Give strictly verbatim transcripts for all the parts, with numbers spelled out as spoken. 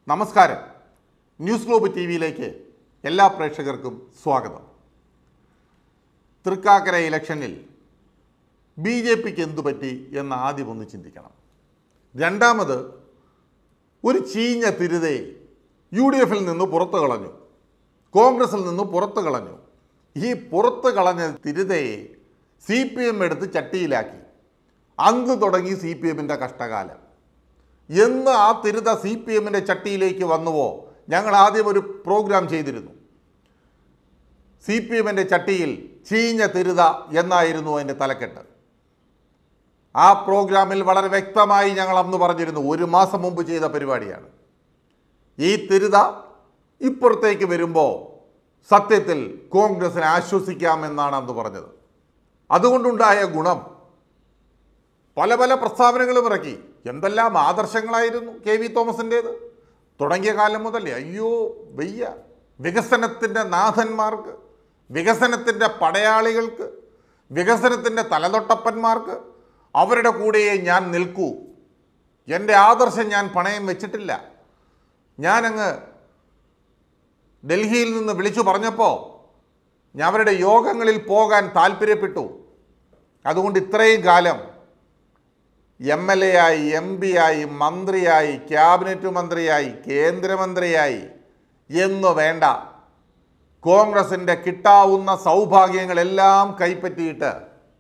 നമസ്കാരം. News globe T വിയിലേക്ക് എല്ലാ പ്രേക്ഷകർക്കും സ്വാഗതം. തൃക്കാക്കര ഇലക്ഷനിൽ ബി ജെ പിക്ക് എന്തു പറ്റി എന്ന് ആദ്യം ഒന്ന് ചിന്തിക്കണം. രണ്ടാമത്, ഒരു ചീഞ്ഞ തിരുതയെ യു ഡി എഫിൽ നിന്ന് പുറത്തു കളഞ്ഞു, കോൺഗ്രസിൽ നിന്ന് പുറത്തു കളഞ്ഞു. ഈ പുറത്തു കളഞ്ഞ തിരുതയെ സി പി എം എടുത്ത് ചട്ടിയിലാക്കി. അന്ന് തുടങ്ങി സി പി എമ്മിൻ്റെ കഷ്ടകാലം. എന്ന് ആ തിരുത സി പി എമ്മിൻ്റെ ചട്ടിയിലേക്ക് വന്നുവോ, ഞങ്ങൾ ആദ്യം ഒരു പ്രോഗ്രാം ചെയ്തിരുന്നു. സി പി എമ്മിൻ്റെ ചട്ടിയിൽ ചീഞ്ഞ തിരുത എന്നായിരുന്നു അതിൻ്റെ തലക്കെട്ട്. ആ പ്രോഗ്രാമിൽ വളരെ വ്യക്തമായി ഞങ്ങൾ അന്ന് പറഞ്ഞിരുന്നു, ഒരു മാസം മുമ്പ് ചെയ്ത പരിപാടിയാണ്. ഈ തിരുത ഇപ്പുറത്തേക്ക് വരുമ്പോൾ സത്യത്തിൽ കോൺഗ്രസിനെ ആശ്വസിക്കാമെന്നാണ് അന്ന് പറഞ്ഞത്. അതുകൊണ്ടുണ്ടായ ഗുണം, പല പല പ്രസ്താവനകളും ഇറക്കി. എന്തെല്ലാം ആദർശങ്ങളായിരുന്നു കെ വി തോമസിൻ്റേത്. തുടങ്ങിയ കാലം മുതലേ അയ്യോ വയ്യ, വികസനത്തിൻ്റെ നാഥന്മാർക്ക്, വികസനത്തിൻ്റെ പടയാളികൾക്ക്, വികസനത്തിൻ്റെ തലതൊട്ടപ്പന്മാർക്ക് അവരുടെ കൂടെയേ ഞാൻ നിൽക്കൂ. എൻ്റെ ആദർശം ഞാൻ പണയം വെച്ചിട്ടില്ല. ഞാനങ്ങ് ഡൽഹിയിൽ നിന്ന് വിളിച്ചു പറഞ്ഞപ്പോൾ ഞാൻ അവരുടെ യോഗങ്ങളിൽ പോകാൻ താല്പര്യപ്പെട്ടു. അതുകൊണ്ട് ഇത്രയും കാലം എം എൽ എ ആയി, എം പി ആയി, മന്ത്രിയായി, ക്യാബിനറ്റ് മന്ത്രിയായി, കേന്ദ്രമന്ത്രിയായി എന്ന് വേണ്ട, കോൺഗ്രസിൻ്റെ കിട്ടാവുന്ന സൗഭാഗ്യങ്ങളെല്ലാം കൈപ്പറ്റിയിട്ട്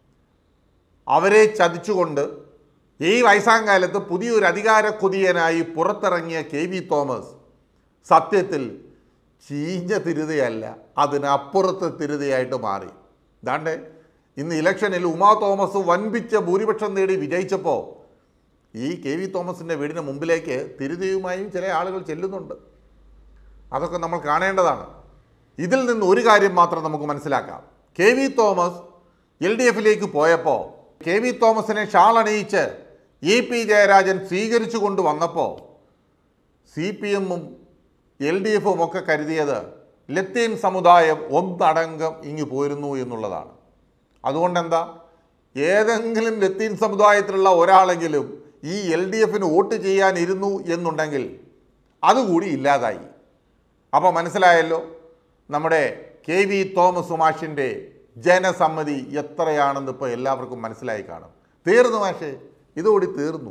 അവരെ ചതിച്ചുകൊണ്ട് ഈ വയസ്സാം കാലത്ത് പുതിയൊരു അധികാര കൊതിയനായി പുറത്തിറങ്ങിയ കെ വി തോമസ് സത്യത്തിൽ ചീഞ്ഞ തിരുതയല്ല, അതിനപ്പുറത്ത് തിരുതയായിട്ട് മാറി. ദാണ്ടെ ഇന്ന് ഇലക്ഷനിൽ ഉമാ തോമസ് വൻപിച്ച ഭൂരിപക്ഷം നേടി വിജയിച്ചപ്പോൾ ഈ കെ വി തോമസിൻ്റെ വീടിന് മുമ്പിലേക്ക് തിരുതയുമായും ചില ആളുകൾ ചെല്ലുന്നുണ്ട്. അതൊക്കെ നമ്മൾ കാണേണ്ടതാണ്. ഇതിൽ നിന്ന് ഒരു കാര്യം മാത്രം നമുക്ക് മനസ്സിലാക്കാം. കെ വി തോമസ് എൽ ഡി എഫിലേക്ക് പോയപ്പോൾ കെ വി തോമസിനെ ഷാളണിയിച്ച് ഇ പി ജയരാജൻ സ്വീകരിച്ചു കൊണ്ടുവന്നപ്പോൾ സി പി എമ്മും എൽ ഡി എഫും ഒക്കെ കരുതിയത് ലത്തീൻ സമുദായം ഒന്നടങ്കം ഇങ്ങു പോരുന്നു എന്നുള്ളതാണ്. അതുകൊണ്ടെന്താ, ഏതെങ്കിലും ലത്തീൻ സമുദായത്തിലുള്ള ഒരാളെങ്കിലും ഈ എൽ ഡി എഫിന് വോട്ട് ചെയ്യാനിരുന്നു എന്നുണ്ടെങ്കിൽ അതുകൂടി ഇല്ലാതായി. അപ്പോൾ മനസ്സിലായല്ലോ നമ്മുടെ കെ വി തോമസ് മാഷിൻ്റെ ജനസമ്മതി എത്രയാണെന്ന് ഇപ്പോൾ എല്ലാവർക്കും മനസ്സിലായി കാണും. തീർന്നു മാഷേ, ഇതുകൂടി തീർന്നു.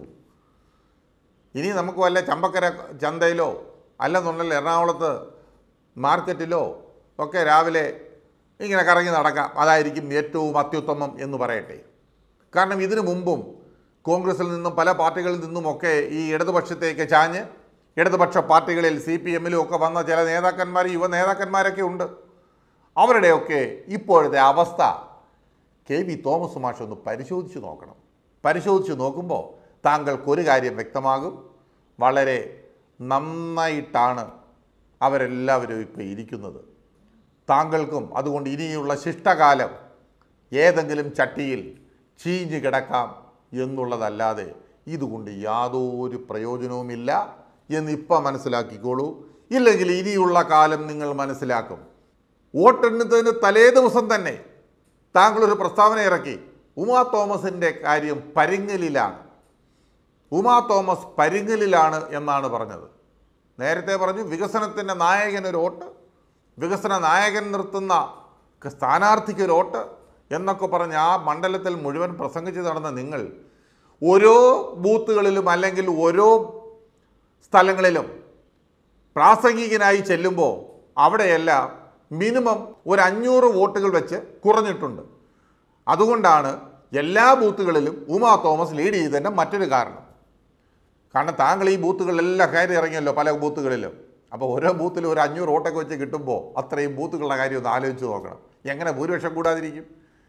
ഇനി നമുക്ക് വല്ല ചമ്പക്കര ചന്തയിലോ അല്ലെന്നുണ്ടെങ്കിൽ എറണാകുളത്ത് മാർക്കറ്റിലോ ഒക്കെ രാവിലെ ഇങ്ങനെ കറങ്ങി നടക്കാം. അതായിരിക്കും ഏറ്റവും അത്യുത്തമം എന്ന് പറയട്ടെ. കാരണം ഇതിനു മുമ്പും കോൺഗ്രസിൽ നിന്നും പല പാർട്ടികളിൽ നിന്നുമൊക്കെ ഈ ഇടതുപക്ഷത്തേക്ക് ചാഞ്ഞ് ഇടതുപക്ഷ പാർട്ടികളിൽ സി പി എമ്മിലും ഒക്കെ വന്ന ചില നേതാക്കന്മാർ, യുവ നേതാക്കന്മാരൊക്കെ ഉണ്ട്. അവരുടെയൊക്കെ ഇപ്പോഴത്തെ അവസ്ഥ കെ വി തോമസ് മാഷ് ഒന്ന് പരിശോധിച്ച് നോക്കണം. പരിശോധിച്ച് നോക്കുമ്പോൾ താങ്കൾക്കൊരു കാര്യം വ്യക്തമാകും, വളരെ നന്നായിട്ടാണ് അവരെല്ലാവരും ഇപ്പോൾ ഇരിക്കുന്നത്. താങ്കൾക്കും അതുകൊണ്ട് ഇനിയുള്ള ശിഷ്ടകാലം ഏതെങ്കിലും ചട്ടിയിൽ ചീഞ്ഞ് കിടക്കാം എന്നുള്ളതല്ലാതെ ഇതുകൊണ്ട് യാതൊരു പ്രയോജനവുമില്ല എന്നിപ്പോൾ മനസ്സിലാക്കിക്കോളൂ. ഇല്ലെങ്കിൽ ഇനിയുള്ള കാലം നിങ്ങൾ മനസ്സിലാക്കും. വോട്ടെണ്ണുന്നതിന് തലേ ദിവസം തന്നെ താങ്കളൊരു പ്രസ്താവന ഇറക്കി, ഉമാ തോമസിൻ്റെ കാര്യം പരിങ്ങലിലാണ്, ഉമാ തോമസ് പരിങ്ങലിലാണ് എന്നാണ് പറഞ്ഞത്. നേരത്തെ പറഞ്ഞു വികസനത്തിൻ്റെ നായകനൊരു വോട്ട്, വികസന നായകൻ നിർത്തുന്ന സ്ഥാനാർത്ഥിക്ക് ഒരു വോട്ട് എന്നൊക്കെ പറഞ്ഞ് ആ മണ്ഡലത്തിൽ മുഴുവൻ പ്രസംഗിച്ച് നടന്ന നിങ്ങൾ ഓരോ ബൂത്തുകളിലും അല്ലെങ്കിൽ ഓരോ സ്ഥലങ്ങളിലും പ്രാസംഗികനായി ചെല്ലുമ്പോൾ അവിടെയെല്ലാം മിനിമം ഒരു അഞ്ഞൂറ് വോട്ടുകൾ വെച്ച് കുറഞ്ഞിട്ടുണ്ട്. അതുകൊണ്ടാണ് എല്ലാ ബൂത്തുകളിലും ഉമാ തോമസ് ലീഡ് ചെയ്തതിൻ്റെ മറ്റൊരു കാരണം. കാരണം താങ്കൾ ഈ ബൂത്തുകളിലെല്ലാം കയറി ഇറങ്ങിയല്ലോ പല ബൂത്തുകളിലും. അപ്പോൾ ഓരോ ബൂത്തിലും ഒരു അഞ്ഞൂറ് വോട്ടൊക്കെ വെച്ച് കിട്ടുമ്പോൾ അത്രയും ബൂത്തുകളുടെ കാര്യം ഒന്ന് ആലോചിച്ച് നോക്കണം. എങ്ങനെ ഭൂരിപക്ഷം കൂടാതിരിക്കും?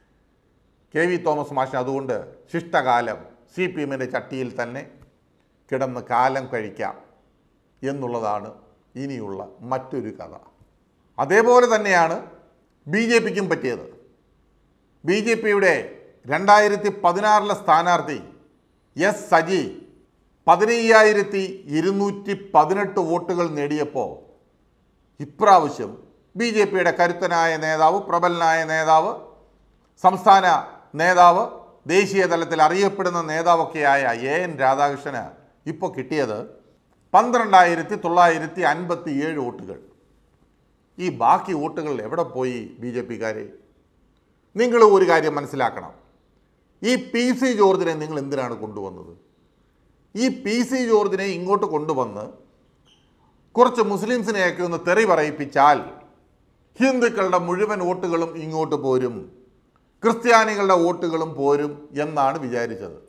കെ വി തോമസ് മാഷിന് അതുകൊണ്ട് ശിഷ്ടകാലം സി പി എമ്മിൻ്റെ ചട്ടിയിൽ തന്നെ കിടന്ന് കാലം കഴിക്കാം എന്നുള്ളതാണ് ഇനിയുള്ള മറ്റൊരു കഥ. അതേപോലെ തന്നെയാണ് ബി ജെ പിക്കും പറ്റിയത്. ബി ജെ പിയുടെ രണ്ടായിരത്തി പതിനാറിലെ സ്ഥാനാർത്ഥി എസ് സജി പതിനയ്യായിരത്തി ഇരുന്നൂറ്റി പതിനെട്ട് വോട്ടുകൾ നേടിയപ്പോൾ ഇപ്രാവശ്യം ബി ജെ പിയുടെ കരുത്തനായ നേതാവ്, പ്രബലനായ നേതാവ്, സംസ്ഥാന നേതാവ്, ദേശീയ തലത്തിൽ അറിയപ്പെടുന്ന നേതാവൊക്കെയായ എ എൻ രാധാകൃഷ്ണന് ഇപ്പോൾ കിട്ടിയത് പന്ത്രണ്ടായിരത്തി തൊള്ളായിരത്തി അൻപത്തി ഏഴ് വോട്ടുകൾ. ഈ ബാക്കി വോട്ടുകൾ എവിടെ പോയി ബി ജെ പിക്കാരെ? നിങ്ങൾ ഒരു കാര്യം മനസ്സിലാക്കണം. ഈ പി സി ജോർജിനെ നിങ്ങൾ എന്തിനാണ് കൊണ്ടുവന്നത്? ഈ പി സി ജോർജിനെ ഇങ്ങോട്ട് കൊണ്ടുവന്ന് കുറച്ച് മുസ്ലിംസിനെയൊക്കെ ഒന്ന് തെറി പറയിപ്പിച്ചാൽ ഹിന്ദുക്കളുടെ മുഴുവൻ വോട്ടുകളും ഇങ്ങോട്ട് പോരും, ക്രിസ്ത്യാനികളുടെ വോട്ടുകളും പോരും എന്നാണ് വിചാരിച്ചത്.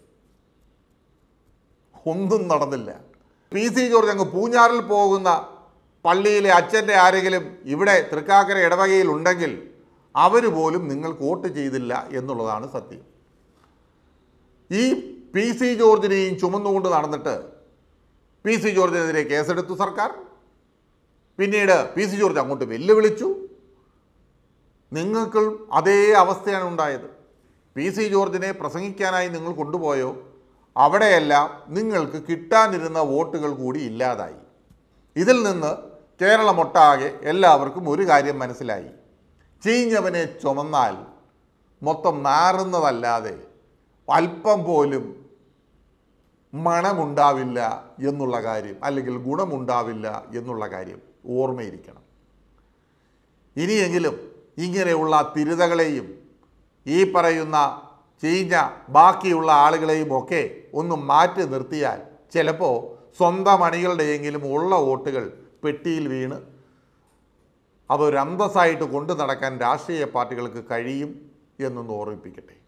ഒന്നും നടന്നില്ല. പി സി ജോർജ് അങ്ങ് പൂഞ്ഞാറിൽ പോകുന്ന പള്ളിയിലെ അച്ഛൻ്റെ ആരെങ്കിലും ഇവിടെ തൃക്കാക്കര ഇടവകയിൽ ഉണ്ടെങ്കിൽ അവർ പോലും നിങ്ങൾക്ക് വോട്ട് ചെയ്തില്ല എന്നുള്ളതാണ് സത്യം. ഈ പി സി ജോർജിനെയും ചുമന്നുകൊണ്ട് നടന്നിട്ട് പി സി ജോർജിനെതിരെ കേസെടുത്തു സർക്കാർ. പിന്നീട് പി സി ജോർജ് അങ്ങോട്ട് വെല്ലുവിളിച്ചു. നിങ്ങൾക്ക് അതേ അവസ്ഥയാണ് ഉണ്ടായത്. പി സി ജോർജിനെ പ്രസംഗിക്കാനായി നിങ്ങൾ കൊണ്ടുപോയോ അവിടെയെല്ലാം നിങ്ങൾക്ക് കിട്ടാനിരുന്ന വോട്ടുകൾ കൂടി ഇല്ലാതായി. ഇതിൽ നിന്ന് കേരളമൊട്ടാകെ എല്ലാവർക്കും ഒരു കാര്യം മനസ്സിലായി. ചീഞ്ഞവനെ ചുമന്നാൽ മൊത്തം നാറുന്നതല്ലാതെ അല്പം പോലും മണമുണ്ടാവില്ല എന്നുള്ള കാര്യം, അല്ലെങ്കിൽ ഗുണമുണ്ടാവില്ല എന്നുള്ള കാര്യം ഓർമ്മയിരിക്കണം. ഇനിയെങ്കിലും ഇങ്ങനെയുള്ള തിരുതകളെയും ഈ പറയുന്ന ചീഞ്ഞ ബാക്കിയുള്ള ആളുകളെയും ഒക്കെ ഒന്ന് മാറ്റി നിർത്തിയാൽ ചിലപ്പോൾ സ്വന്തം അണികളുടെയെങ്കിലും ഉള്ള വോട്ടുകൾ പെട്ടിയിൽ വീണ് അതൊരു അന്തസ്സായിട്ട് കൊണ്ടു നടക്കാൻ രാഷ്ട്രീയ പാർട്ടികൾക്ക് കഴിയും എന്നൊന്ന് ഓർമ്മിപ്പിക്കട്ടെ.